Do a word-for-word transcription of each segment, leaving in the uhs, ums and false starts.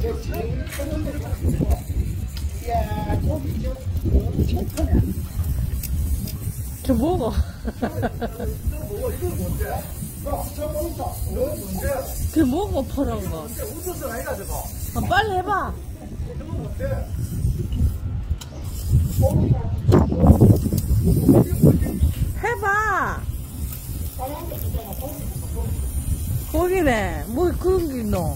저 먹어. 그 먹어, 파란 거. 아, 빨리 해봐. 해봐. 거기네. 뭐 그런 게 있노?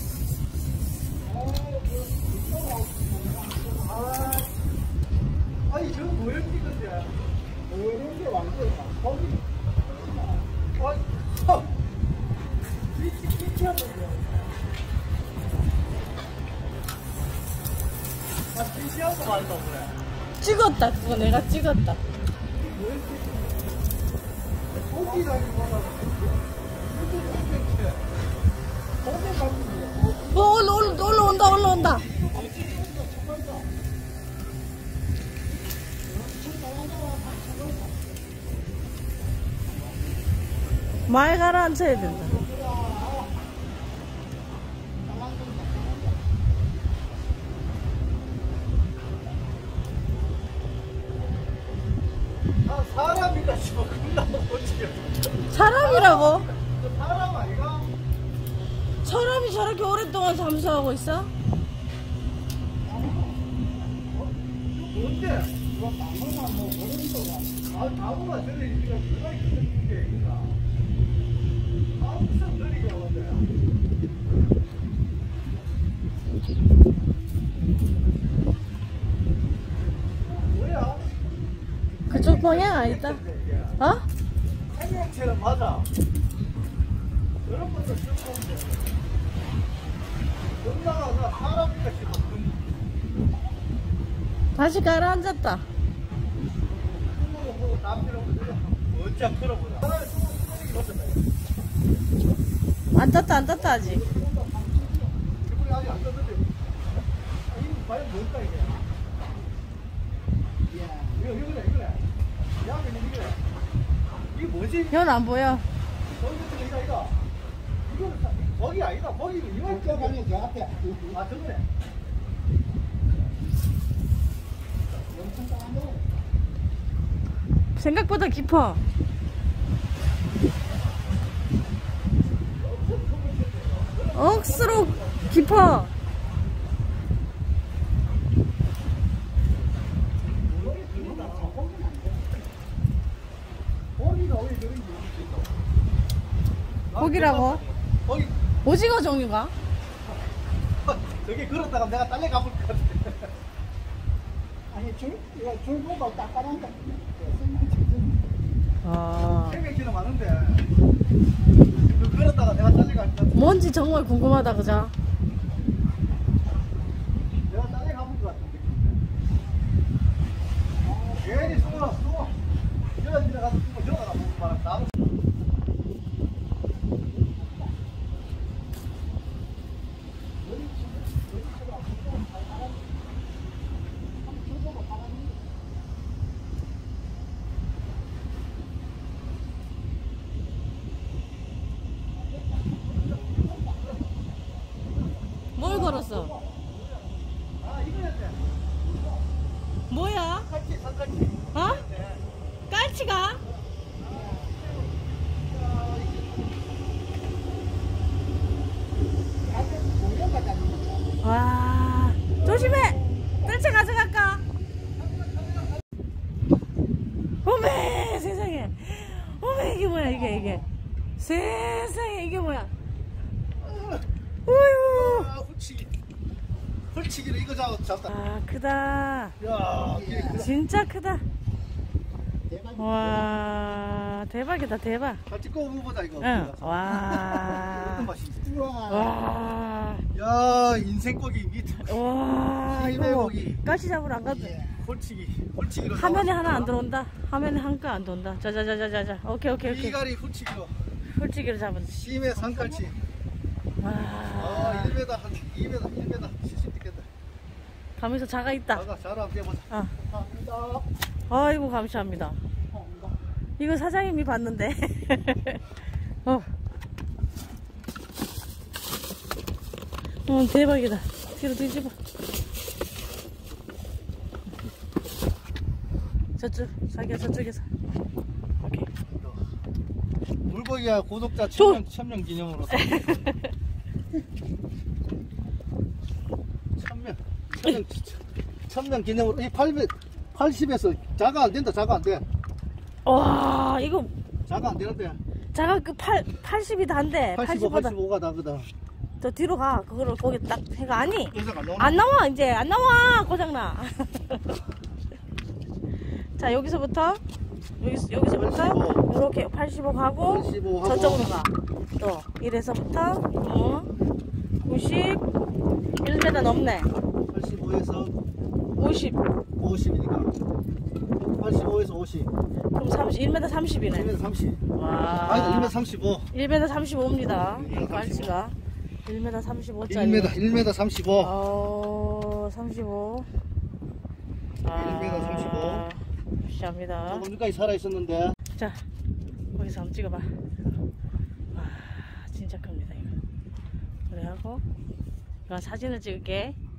아니 저거 뭐야 찍은데? 뭐야 게 완전 거기. 어. 미치 미치하던데. 아 미치하고 말도 그래. 찍었다. 그거 내가 찍었다. 뭐 올라 올라 올라온다 올라온다. 많이 가라앉혀야 된다. 아 사람이다 싶어. 끝나고 어찌게. 사람이라고? 사람 아이가? 사람이 저렇게 오랫동안 잠수하고 있어? 뭔데? 이거 나무나 뭐 모르는 거가. 아 나무가 저래 이거 누가 있는 게 있나? 아 무슨 소리가 오는데? 뭐야? 그쪽 방향 아니다. 어? 생명체는 맞아. 이런 것도 쓸모없는데. 영나가 나 사람인가 싶어. 다시 가라앉았다. 어찌 풀어보자. 안 떴다 안 떴다 아직. 기분이 아직 안 떴는데. 이거 과연 뭘까 이게? 이거 이거네 이거네. 야 이거 이거네. 이게 뭐지? 이건 안 보여. 거기 같은 거 이거 이거. 이거는 거기 아니다. 거기 이거. 저 방에 저 앞에. 아 저거네. 생각보다 깊어. 억수로 깊어. 고기라고? 거기 오징어 종류가? 저기 걸었다가 내가 딸려 가볼 것 같아. 아니 줄 이거 줄 보고 딱딱한 거. 아. 생명체는 많은데 그 걸었다가 내가 딸려 갈 것 같아. 뭔지 정말 궁금하다 그죠? 내가 딸려 가볼 것 같은데. 괜히 숨어 숨어. 저기 들어가서 숨어 저러다가 보고 말아 나무. 뭘 걸었어? 아 이거였대. 뭐야? 칼치 산칼치. 어? 깔치가? 와, 조심해! 깔치 가져갈까? 어메, 세상에. 어메, 이게 뭐야, 이게, 이게. 세상에, 이게 뭐야. 어휴. 아 훌치기. 훌치기로 이거 잡, 잡다. 아, 크다. 야 이게 크다. 진짜 크다. 와, 대박이다, 대박. 같이 꺼 먹어보자 이거. 응, 와. 어떤 맛인지. 와. 야 인생고기 밑에. 와, 이거 고기. 가시 잡으러 안 가도 홀치기. 홀치기로. 화면에 하나 안 들어온다. 화면에 한 거 안 들어온다. 자자자자자자. 오케이 오케이 오케이. 이가리 홀치기로. 홀치기를 잡은. 심해 산갈치. 와. 아 일 미터 한 이 미터 일 미터 칠십 됐겠다. 가면서 자가 있다. 자가 자라 한번 해보자. 어. 감사합니다. 아이고 감사합니다. 이거 사장님이 봤는데. 어. 어, 대박이다. 뒤로 뒤집어. 저쪽, 자기야, 저쪽에서. 오케이. 물고기야 구독자 저- 천명 천명 기념으로. 천명 천명 천명 기념으로 이 팔백 팔십에서 자가 안 된다. 자가 안 돼. 와, 이거, 자가 안 되는데. 자가 그 팔, 팔십이 다 안 돼. 팔십오, 팔십보다. 팔십오가 나거든. 저 뒤로 가. 그거를 거기 딱 해가. 아니. 여기서 안 나오나? 안 나와, 이제. 안 나와. 고장나. 자, 여기서부터. 여기, 여기서부터. 팔십오. 이렇게 팔십오 가고. 팔십오 하고. 저쪽으로 가. 또. 이래서부터. 어. 구십. 일 미터 넘네. 팔십오에서 오십. 오십이니까. 팔십오에서 오십. 그럼 삼십. 일 미터 삼십이네. 일 미터 삼십. 와. 아니다. 일 미터 삼십오. 일 미터 삼십오입니다. 일 미터 깔치가. 일 미터 삼십오짜리. 일 미터 일 미터 삼십오. 어, 삼십오. 일 미터 삼십오. 푸시합니다. 조금 전까지 살아 있었는데. 자, 거기서 한번 찍어봐. 와, 진짜 큽니다, 이거. 그래 하고, 이거 사진을 찍을게.